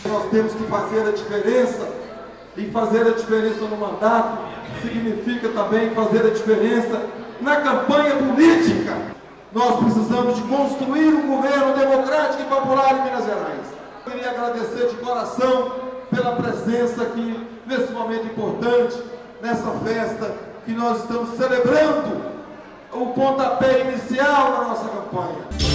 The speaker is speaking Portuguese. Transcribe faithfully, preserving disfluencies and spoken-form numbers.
Nós temos que fazer a diferença, e fazer a diferença no mandato significa também fazer a diferença na campanha política. Nós precisamos de construir um governo democrático e popular em Minas Gerais. Eu queria agradecer de coração pela presença aqui nesse momento importante, nessa festa que nós estamos celebrando o pontapé inicial da nossa campanha.